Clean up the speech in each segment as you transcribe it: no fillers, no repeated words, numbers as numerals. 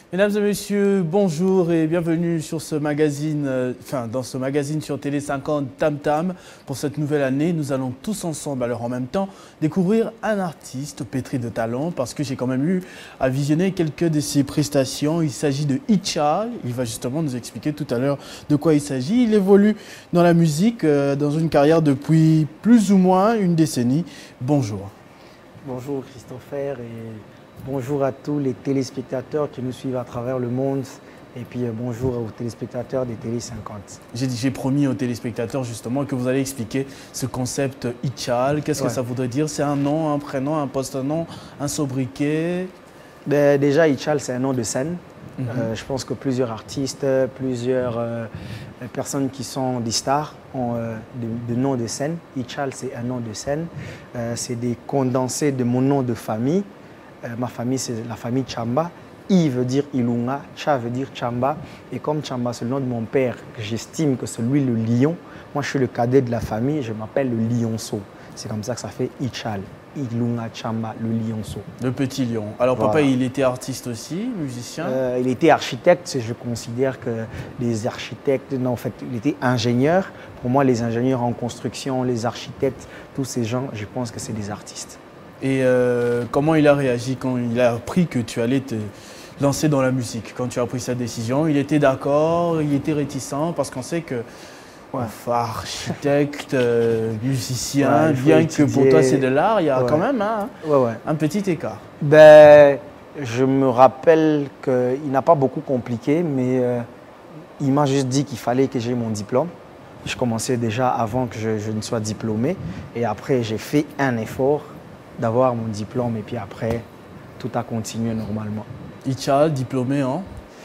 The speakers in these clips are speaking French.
Mesdames et messieurs, bonjour et bienvenue sur ce magazine, dans ce magazine sur Télé 50 Tam Tam. Pour cette nouvelle année, nous allons tous ensemble, alors en même temps, découvrir un artiste pétri de talent parce que j'ai quand même eu à visionner quelques de ses prestations. Il s'agit de Itchal. Il va justement nous expliquer tout à l'heure de quoi il s'agit. Il évolue dans la musique, dans une carrière depuis plus ou moins une décennie. Bonjour. Bonjour Christopher et bonjour à tous les téléspectateurs qui nous suivent à travers le monde et puis bonjour aux téléspectateurs des Télé 50. J'ai promis aux téléspectateurs justement que vous allez expliquer ce concept Itchal. Qu'est-ce que ça voudrait dire? C'est un nom, un prénom, un post-nom, un sobriquet? Déjà Itchal c'est un nom de scène. Je pense que plusieurs artistes, plusieurs personnes qui sont des stars ont de noms de scène. Itchal c'est un nom de scène. C'est des condensés de mon nom de famille. Ma famille, c'est la famille Chamba. I veut dire Ilunga, Cha veut dire Chamba. Et comme Chamba, c'est le nom de mon père, que j'estime que c'est lui le lion, moi je suis le cadet de la famille, je m'appelle le lionceau. C'est comme ça que ça fait Itchal. Ilunga Chamba, le lionceau. Le petit lion. Alors voilà. Papa, il était artiste aussi, musicien? Il était architecte, je considère que les architectes, non en fait, il était ingénieur. Pour moi, les ingénieurs en construction, les architectes, tous ces gens, je pense que c'est des artistes. Et comment il a réagi quand il a appris que tu allais te lancer dans la musique? Quand tu as pris cette décision, il était d'accord, il était réticent parce qu'on sait que architecte, musicien, bien que pour toi c'est de l'art, il y a quand même un petit écart. Je me rappelle qu'il n'a pas beaucoup compliqué, mais il m'a juste dit qu'il fallait que j'ai mon diplôme. Je commençais déjà avant que je ne sois diplômé et après j'ai fait un effort d'avoir mon diplôme et puis après, tout a continué normalement. Itchal, diplômé en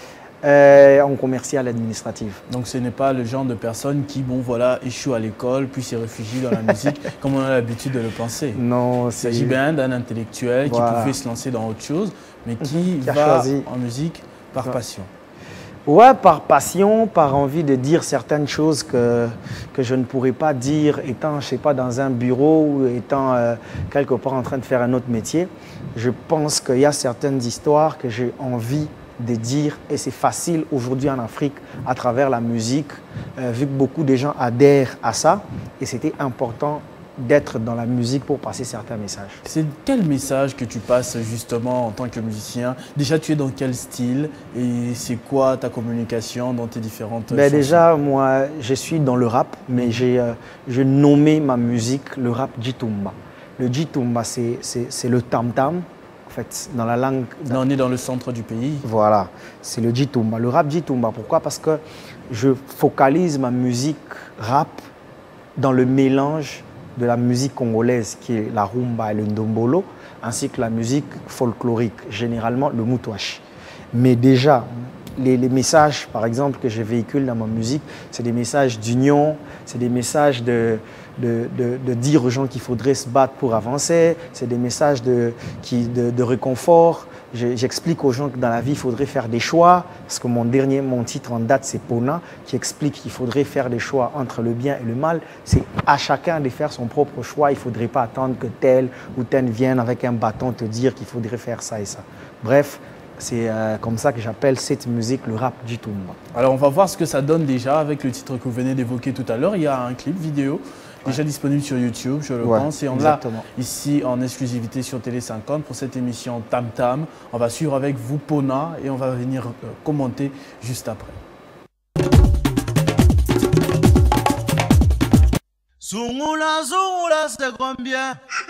commercial administratif. Donc ce n'est pas le genre de personne qui, échoue à l'école, puis se réfugie dans la musique, comme on a l'habitude de le penser. Non, il s'agit bien d'un intellectuel qui pouvait se lancer dans autre chose, mais qui va en musique par passion. Ouais, par passion, par envie de dire certaines choses que je ne pourrais pas dire étant, je sais pas, dans un bureau ou étant quelque part en train de faire un autre métier. Je pense qu'il y a certaines histoires que j'ai envie de dire et c'est facile aujourd'hui en Afrique à travers la musique, vu que beaucoup de gens adhèrent à ça et c'était important d'être dans la musique pour passer certains messages. C'est quel message que tu passes justement en tant que musicien? Déjà, tu es dans quel style et c'est quoi ta communication dans tes différentes chansons? Déjà, moi, je suis dans le rap, mais j'ai nommé ma musique le rap Djitumba. Le Djitumba, c'est le tam-tam, en fait, dans la langue... On est dans le centre du pays. Voilà, c'est le Djitumba. Le rap Djitumba, pourquoi? Parce que je focalise ma musique rap dans le mélange de la musique congolaise qui est la rumba et le ndombolo, ainsi que la musique folklorique, généralement le moutouache. Mais déjà, les messages, par exemple, que je véhicule dans ma musique, c'est des messages d'union, c'est des messages de dire aux gens qu'il faudrait se battre pour avancer, c'est des messages de réconfort. J'explique aux gens que dans la vie, il faudrait faire des choix, parce que mon titre en date, c'est Pona, qui explique qu'il faudrait faire des choix entre le bien et le mal. C'est à chacun de faire son propre choix. Il ne faudrait pas attendre que tel ou tel vienne avec un bâton te dire qu'il faudrait faire ça et ça. Bref, c'est comme ça que j'appelle cette musique le rap Djitumba. Alors, on va voir ce que ça donne déjà avec le titre que vous venez d'évoquer tout à l'heure. Il y a un clip vidéo déjà disponible sur YouTube, je le pense. Et on l'a ici en exclusivité sur Télé 50 pour cette émission Tam Tam. On va suivre avec vous Pona et on va venir commenter juste après. Zungula, zungula, c'est combien?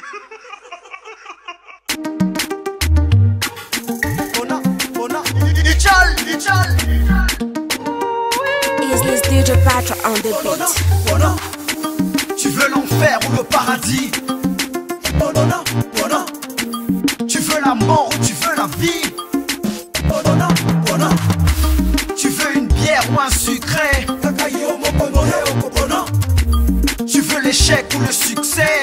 Pona, Pona, Itchal, Itchal. Is this DJ Patra on the beat? Pona, tu veux l'enfer ou le paradis? Pona, Pona, tu veux la mort ou tu veux la vie? Pona, Pona, tu veux une bière ou un sucré? Tu veux l'échec ou le succès?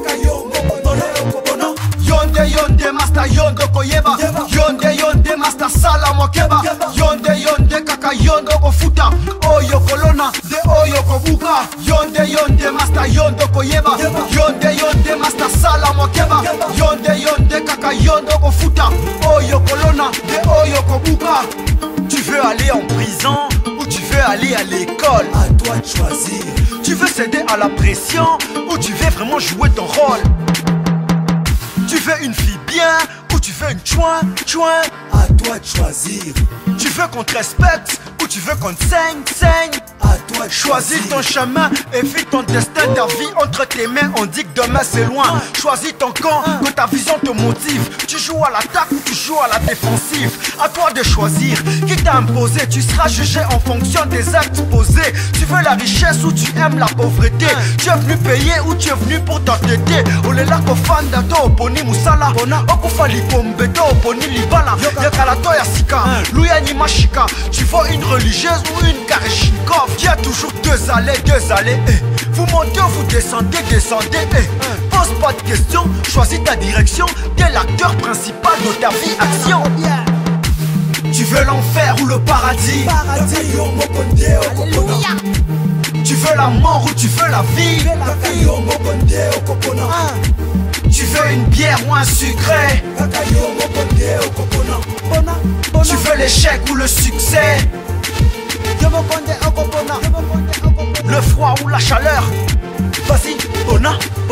Yonde yonde master yondo koyeba, yonde yonde master sala mokeba, yonde yonde kaka yondo kofuta, oyo kolona de oyo kobuka, yonde yonde master yondo koyeba, yonde yonde master sala mokeba, yonde yonde te kaka yondo kofuta oyo kolona de oyo kobuka. Tu veux aller en prison ou tu veux aller à l'école? À toi de choisir. Tu veux céder à la pression ou tu veux vraiment jouer ton rôle? Tu veux une fille bien ou tu veux une chouin? À toi de choisir. Tu veux qu'on te respecte ou tu veux qu'on te saigne? À toi de choisir. Choisis ton chemin et vis ton destin, ta vie entre tes mains. On dit que demain c'est loin. Choisis ton camp, que ta vision te motive. Tu joues à l'attaque ou tu joues à la défensive. À toi de choisir. Qui t'a imposé? Tu seras jugé en fonction des actes posés. Tu veux la richesse ou tu aimes la pauvreté? Tu es venu payer ou tu es venu pour t'entêter? Olela kofanda to oponi musala okufa lipombe to oponi libala yakala to yasika luya nyimashika. Tu veux une religieuse ou une Karachnikov? Il y a toujours deux allées Vous montez ou vous descendez Pose pas de questions, choisis ta direction. T'es l'acteur principal de ta vie, action. Tu veux l'enfer ou le paradis? Alléluia. Tu veux la mort ou tu veux la vie? Tu veux une bière ou un sucré? Tu veux l'échec ou le succès? Le froid ou la chaleur? Vas-y, Bona.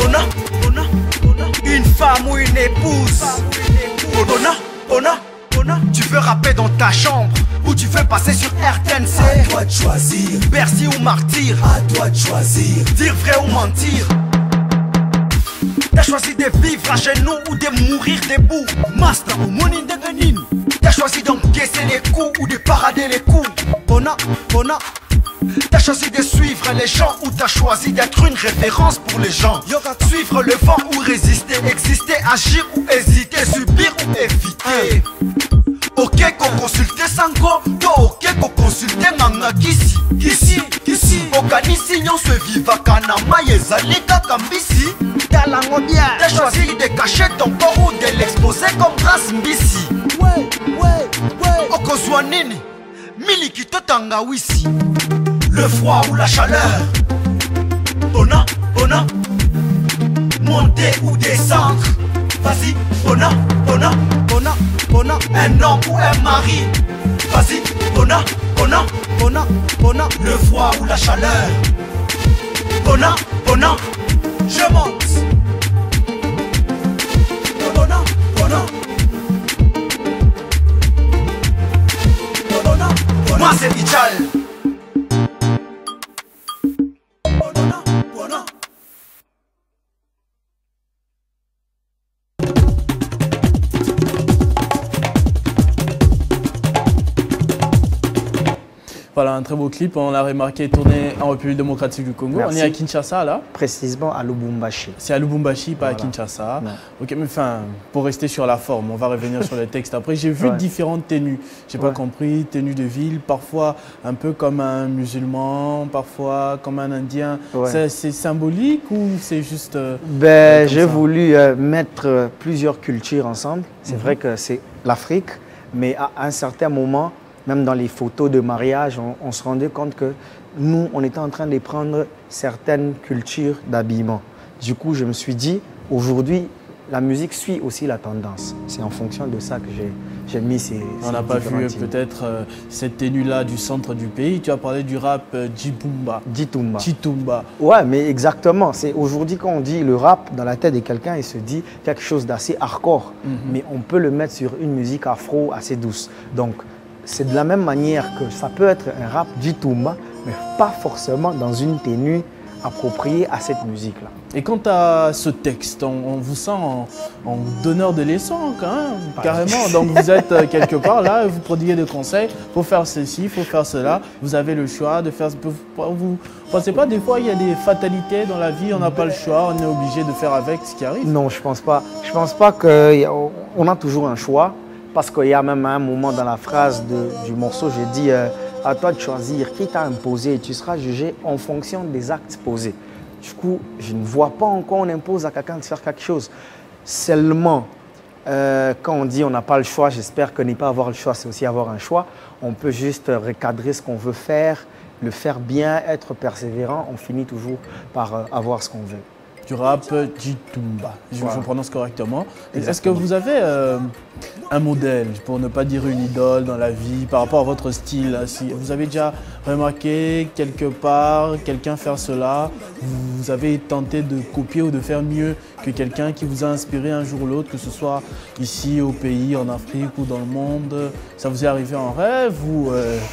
Une femme ou une épouse? Bona. Tu veux rapper dans ta chambre ou tu veux passer sur RTNC? À toi de choisir. Bercy ou martyr? À toi de choisir. Dire vrai ou mentir? T'as choisi de vivre à genoux ou de mourir debout? Master ou money de ganin? T'as choisi d'encaisser les coups ou de parader les coups? Bona. T'as choisi de suivre les gens ou t'as choisi d'être une référence pour les gens? Suivre le vent ou résister, exister, agir ou hésiter, subir ou éviter. Ok qu'on consulte Sango, to ok qu'on consulte Nanga Kisi. Okanisi nyonso evivaka na mai ezali kaka mbisi. Talango bien. T'as choisi de cacher ton corps ou de l'exposer comme grâce mbisi. Okozwa nini? Miliki to tangawisi. Le froid ou la chaleur? Bona. Monter ou descendre? Vas-y, Bona. Un homme ou un mari? Vas-y, Bona. Le froid ou la chaleur? Bona. Je monte. Bona. Moi c'est Ichal. Voilà, un très beau clip, on l'a remarqué, tourné en République démocratique du Congo. Merci. On est à Kinshasa là. Précisément à Lubumbashi. C'est à Lubumbashi, pas Voilà. à Kinshasa. Non. Ok, mais enfin, pour rester sur la forme, on va revenir sur les textes après. J'ai vu différentes tenues, j'ai pas compris, tenue de ville, parfois un peu comme un musulman, parfois comme un indien. C'est symbolique ou c'est juste... J'ai voulu mettre plusieurs cultures ensemble. C'est vrai que c'est l'Afrique, mais à un certain moment, même dans les photos de mariage, on se rendait compte que nous, on était en train de prendre certaines cultures d'habillement. Du coup, je me suis dit, aujourd'hui, la musique suit aussi la tendance. C'est en fonction de ça que j'ai mis ces On n'a pas vu peut-être cette tenue-là du centre du pays. Tu as parlé du rap Chitumba. Ouais, mais exactement. C'est aujourd'hui quand on dit le rap, dans la tête de quelqu'un, il se dit quelque chose d'assez hardcore. Mais on peut le mettre sur une musique afro assez douce. Donc, c'est de la même manière que ça peut être un rap Chitumba, mais pas forcément dans une tenue appropriée à cette musique-là. Et quant à ce texte, on vous sent en donneur de leçons quand même, carrément. Donc vous êtes quelque part là, vous prodiguez des conseils, il faut faire ceci, il faut faire cela. Vous avez le choix de faire... Vous ne pensez pas des fois il y a des fatalités dans la vie, on n'a pas le choix, on est obligé de faire avec ce qui arrive? Non, je ne pense pas. Je pense pas qu'on a toujours un choix. Parce qu'il y a même un moment dans la phrase du morceau, j'ai dit à toi de choisir qui t'a imposé et tu seras jugé en fonction des actes posés. Du coup, je ne vois pas encore on impose à quelqu'un de faire quelque chose. Seulement, quand on dit on n'a pas le choix, j'espère que ne pas avoir le choix, c'est aussi avoir un choix. On peut juste recadrer ce qu'on veut faire, le faire bien, être persévérant. On finit toujours par avoir ce qu'on veut. du rap Djitumba. Je prononce correctement. Est-ce que Exactement. vous avez un modèle, pour ne pas dire une idole dans la vie, par rapport à votre style? Si vous avez déjà remarqué quelque part quelqu'un faire cela, vous avez tenté de copier ou de faire mieux que quelqu'un qui vous a inspiré un jour ou l'autre, que ce soit ici au pays, en Afrique ou dans le monde? Ça vous est arrivé en rêve ou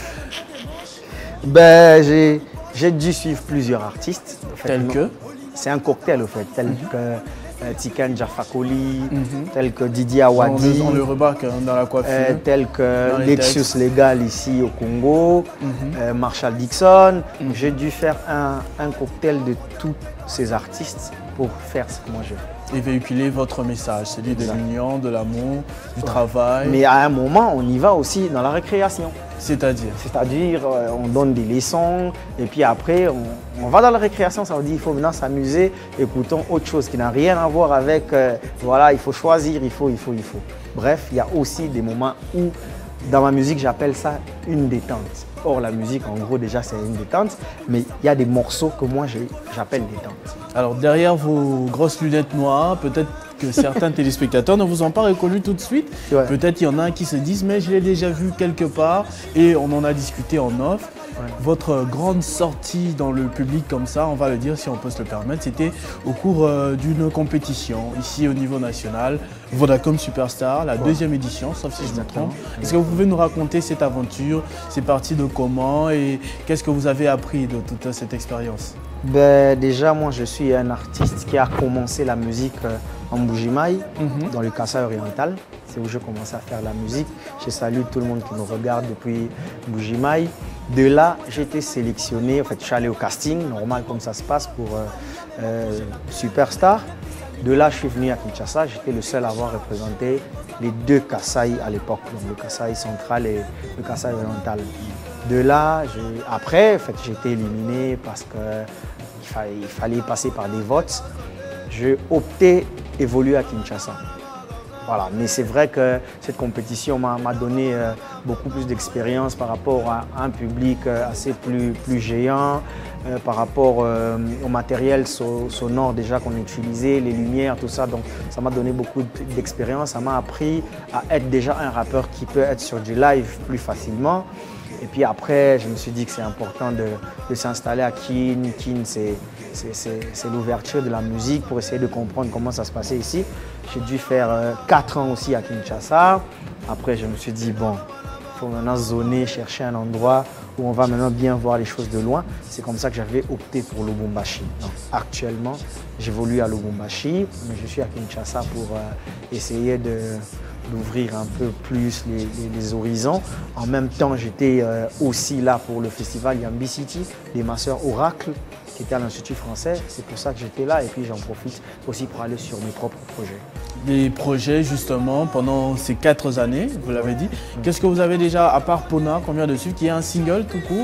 Ben, j'ai dû suivre plusieurs artistes. En fait, tel que? C'est un cocktail, au fait, tel que Tiken Jah Fakoly, tel que Didier Awadi, On le remarque dans la coiffure. tel que dans les Lexus textes. Legal ici au Congo, Marshall Dixon. J'ai dû faire un cocktail de tous ces artistes pour faire ce que moi je fais. Et véhiculer votre message, celui de l'union, de l'amour, du travail. Mais à un moment, on y va aussi dans la récréation. C'est-à-dire? C'est-à-dire, on donne des leçons et puis après, on va dans la récréation. Ça veut dire qu'il faut maintenant s'amuser, écoutons autre chose qui n'a rien à voir avec, voilà, il faut choisir, il faut. Bref, il y a aussi des moments où, dans ma musique, j'appelle ça une détente. Or, la musique, en gros, déjà, c'est une détente, mais il y a des morceaux que moi, j'appelle détente. Alors, derrière vos grosses lunettes noires, peut-être que certains téléspectateurs ne vous ont pas reconnu tout de suite. Ouais. Peut-être il y en a qui se disent, mais je l'ai déjà vu quelque part et on en a discuté en off. Ouais. Votre grande sortie dans le public comme ça, on va le dire si on peut se le permettre, c'était au cours d'une compétition ici au niveau national, Vodacom Superstar, la deuxième édition, sauf si je me trompe. Est-ce que vous pouvez nous raconter cette aventure? C'est parti de comment et qu'est-ce que vous avez appris de toute cette expérience? Ben, déjà, moi, je suis un artiste qui a commencé la musique en Bujimaï, dans le Kasaï oriental. C'est où j'ai commencé à faire la musique. Je salue tout le monde qui nous regarde depuis Bujimaï. De là, j'ai été sélectionné. En fait, je suis allé au casting, normal comme ça se passe pour Superstar. De là, je suis venu à Kinshasa. J'étais le seul à avoir représenté les deux Kasaï à l'époque, donc le Kasaï central et le Kasaï oriental. De là, après, en fait, j'ai été éliminé parce qu'il fallait passer par des votes. J'ai opté évoluer à Kinshasa. Voilà. Mais c'est vrai que cette compétition m'a donné beaucoup plus d'expérience par rapport à un public assez plus géant, par rapport au matériel sonore déjà qu'on utilisait, les lumières, tout ça. Donc ça m'a donné beaucoup d'expérience. Ça m'a appris à être déjà un rappeur qui peut être sur du live plus facilement. Et puis après, je me suis dit que c'est important de s'installer à Kin. Kin, c'est l'ouverture de la musique pour essayer de comprendre comment ça se passait ici. J'ai dû faire 4 ans aussi à Kinshasa. Après, je me suis dit, bon, il faut maintenant zoner, chercher un endroit où on va maintenant bien voir les choses de loin. C'est comme ça que j'avais opté pour Lubumbashi. Donc, actuellement, j'évolue à Lubumbashi, mais je suis à Kinshasa pour essayer d'ouvrir un peu plus les horizons. En même temps, j'étais aussi là pour le festival Yambi City des masseurs Oracle qui était à l'Institut français. C'est pour ça que j'étais là et puis j'en profite aussi pour aller sur mes propres projets. Des projets justement pendant ces 4 années, vous l'avez dit. Qu'est-ce que vous avez déjà, à part Pona, qu'on vient de suivre, qui est un single tout court?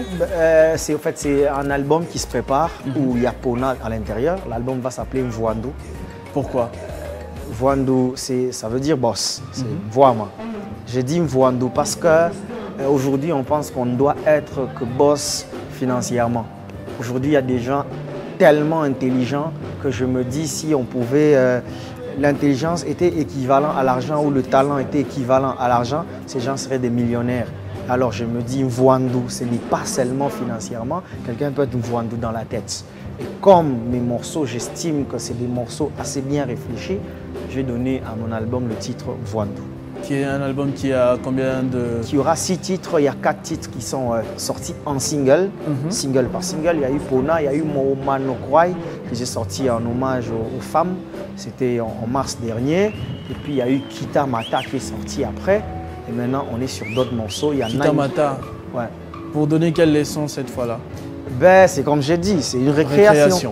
C'est un album qui se prépare où il y a Pona à l'intérieur. L'album va s'appeler Mvoando. Pourquoi? Mvoando, ça veut dire boss, c'est Mvoama. J'ai dit Mvoando parce qu'aujourd'hui, on pense qu'on ne doit être que boss financièrement. Aujourd'hui, il y a des gens tellement intelligents que je me dis si on pouvait, l'intelligence était équivalent à l'argent ou le talent était équivalent à l'argent, ces gens seraient des millionnaires. Alors je me dis Mvoando, ce n'est pas seulement financièrement, quelqu'un peut être Mvoando dans la tête. Et comme mes morceaux, j'estime que c'est des morceaux assez bien réfléchis, j'ai donné à mon album le titre Mvoando. Qui est un album qui a combien de... Qui aura 6 titres, il y a 4 titres qui sont sortis en single, single par single. Il y a eu Pona, il y a eu Mooma Nokwai, que j'ai sorti en hommage aux femmes. C'était en mars dernier. Et puis il y a eu Kita Mata qui est sorti après. Et maintenant on est sur d'autres morceaux. Il y a Kita Mata. Ouais. Pour donner quelle leçon cette fois-là? Ben, c'est comme j'ai dit, c'est une récréation.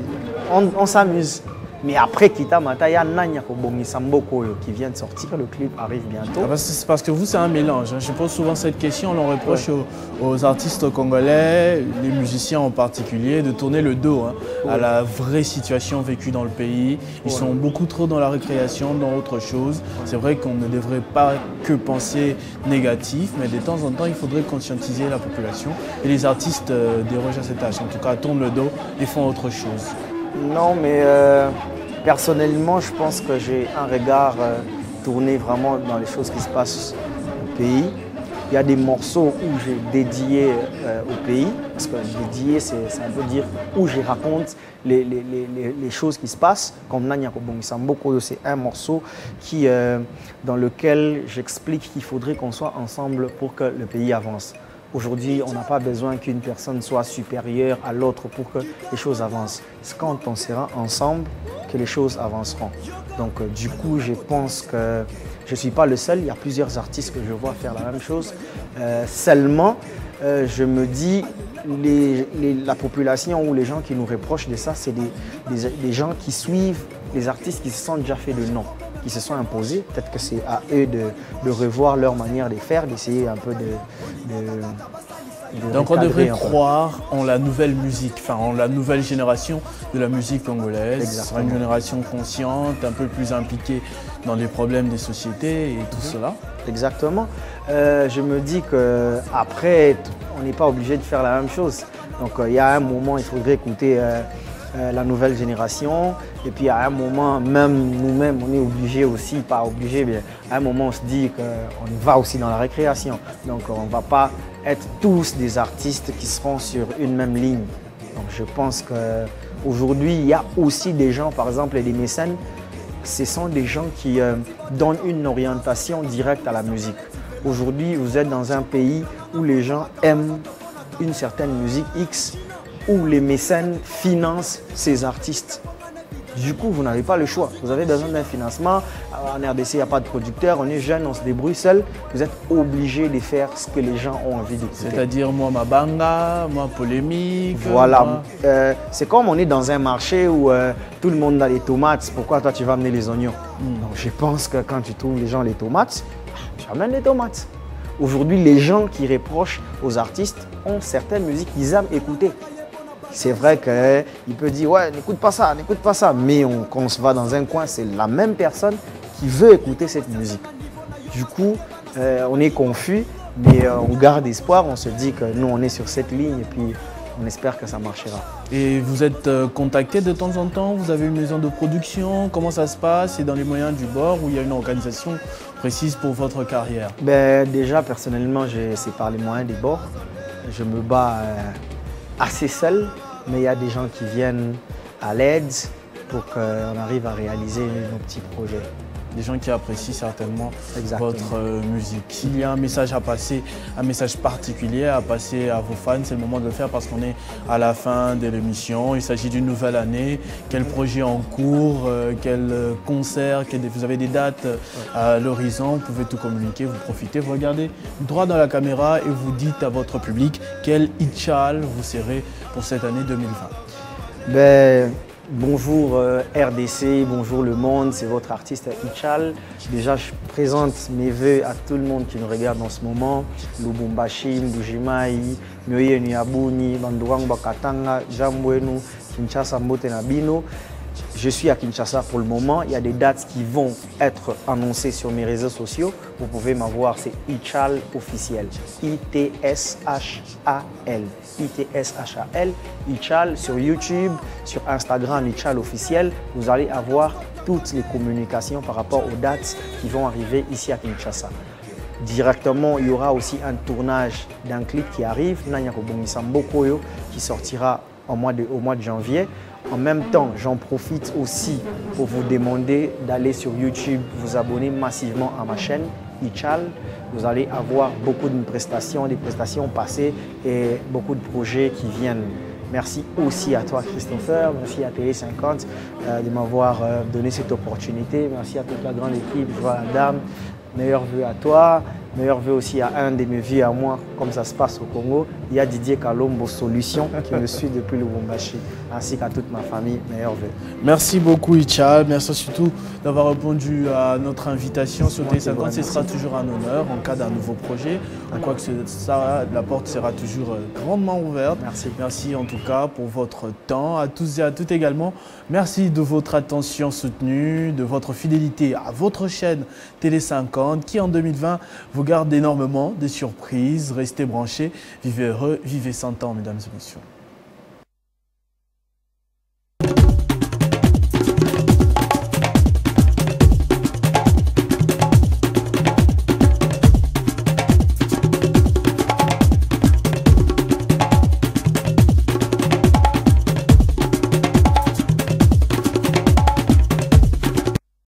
On s'amuse. Mais après Kita Mata, il y a Nanya Kobongi Samboko qui vient de sortir. Le clip arrive bientôt. C'est parce que vous, c'est un mélange. Je pose souvent cette question. On l'en reproche aux artistes congolais, les musiciens en particulier, de tourner le dos à la vraie situation vécue dans le pays. Ils sont beaucoup trop dans la récréation, dans autre chose. C'est vrai qu'on ne devrait pas que penser négatif, mais de temps en temps, il faudrait conscientiser la population. Et les artistes dérogent à cette tâche. En tout cas, tournent le dos et font autre chose. Non, mais personnellement, je pense que j'ai un regard tourné vraiment dans les choses qui se passent au pays. Il y a des morceaux où j'ai dédié au pays, parce que dédié, c'est un peu dire où je raconte les choses qui se passent. Comme Nanya Kobongisamboko, c'est un morceau dans lequel j'explique qu'il faudrait qu'on soit ensemble pour que le pays avance. Aujourd'hui, on n'a pas besoin qu'une personne soit supérieure à l'autre pour que les choses avancent. C'est quand on sera ensemble que les choses avanceront. Donc du coup, je pense que je ne suis pas le seul. Il y a plusieurs artistes que je vois faire la même chose. Seulement, je me dis, la population ou les gens qui nous reprochent de ça, c'est des gens qui suivent les artistes qui se sont déjà fait de nom, qui se sont imposés. Peut-être que c'est à eux de revoir leur manière de faire, d'essayer un peu de donc on devrait croire en la nouvelle musique, enfin en la nouvelle génération de la musique congolaise. Ce sera une génération consciente, un peu plus impliquée dans les problèmes des sociétés et tout cela. Exactement. Je me dis qu'après, on n'est pas obligé de faire la même chose. Donc il y a un moment, il faudrait écouter la nouvelle génération. Et puis à un moment, même nous-mêmes, on est obligé aussi, pas obligé, mais à un moment on se dit qu'on va aussi dans la récréation. Donc on ne va pas être tous des artistes qui seront sur une même ligne. Donc je pense qu'aujourd'hui, il y a aussi des gens, par exemple des mécènes, ce sont des gens qui donnent une orientation directe à la musique. Aujourd'hui, vous êtes dans un pays où les gens aiment une certaine musique X, où les mécènes financent ces artistes. Du coup, vous n'avez pas le choix. Vous avez besoin d'un financement. En RDC, il n'y a pas de producteur. On est jeune, on se débrouille seul. Vous êtes obligé de faire ce que les gens ont envie d'écouter. C'est-à-dire moi, ma banga, moi, polémique. Voilà. C'est comme on est dans un marché où tout le monde a les tomates. Pourquoi toi, tu vas amener les oignons? Donc, je pense que quand tu trouves les gens les tomates, tu amènes les tomates. Aujourd'hui, les gens qui reprochent aux artistes ont certaines musiques qu'ils aiment écouter. C'est vrai qu'il peut dire « ouais, n'écoute pas ça, n'écoute pas ça ». Mais quand on se va dans un coin, c'est la même personne qui veut écouter cette musique. Du coup, on est confus, mais on garde espoir. On se dit que nous, on est sur cette ligne et puis on espère que ça marchera. Et vous êtes contacté de temps en temps? Vous avez une maison de production? Comment ça se passe? C'est dans les moyens du bord ou il y a une organisation précise pour votre carrière? Déjà, personnellement, c'est par les moyens des bords. Je me bats assez seul, mais il y a des gens qui viennent à l'aide pour qu'on arrive à réaliser nos petits projets. Des gens qui apprécient certainement votre musique. S'il y a un message à passer, un message particulier à passer à vos fans, c'est le moment de le faire parce qu'on est à la fin de l'émission. Il s'agit d'une nouvelle année. Quel projet en cours, quel concert, vous avez des dates à l'horizon, vous pouvez tout communiquer, vous profitez, vous regardez droit dans la caméra et vous dites à votre public quel Itchal vous serez pour cette année 2020. Bonjour RDC, bonjour le monde, c'est votre artiste Itchal. Déjà, je présente mes vœux à tout le monde qui nous regarde en ce moment. Lubumbashi, Mbujimai, Myoye Nyabuni, Bandurang Bakatanga, Jambwenu, Kinshasa, Mbote Nabino. Je suis à Kinshasa pour le moment. Il y a des dates qui vont être annoncées sur mes réseaux sociaux. Vous pouvez m'avoir, c'est Itchal officiel. I-T-S-H-A-L. I-T-S-H-A-L. Itchal sur YouTube, sur Instagram, Itchal officiel. Vous allez avoir toutes les communications par rapport aux dates qui vont arriver ici à Kinshasa. Directement, il y aura aussi un tournage d'un clip qui arrive, Nanya Kobongisamboko, qui sortira au mois de janvier. En même temps, j'en profite aussi pour vous demander d'aller sur YouTube, vous abonner massivement à ma chaîne Itchal. Vous allez avoir beaucoup de prestations, des prestations passées et beaucoup de projets qui viennent. Merci aussi à toi Christopher, merci à Télé 50 de m'avoir donné cette opportunité. Merci à toute la grande équipe, je vois la dame. Meilleurs vœux à toi, meilleurs vœux aussi à un de mes vieux à moi, comme ça se passe au Congo. Il y a Didier Kalombo Solutions qui me suit depuis le Lubumbashi, ainsi qu'à toute ma famille. Meilleurs vœux. Merci beaucoup Itchal, merci surtout d'avoir répondu à notre invitation sur Télé50. Ce sera toujours un honneur en cas d'un nouveau projet. On croit que la porte sera toujours grandement ouverte. Merci. Merci en tout cas pour votre temps, à tous et à toutes également. Merci de votre attention soutenue, de votre fidélité à votre chaîne Télé50 qui en 2020 vous garde énormément des surprises. Restez branchés, vivez heureux, vivez 100 ans mesdames et messieurs.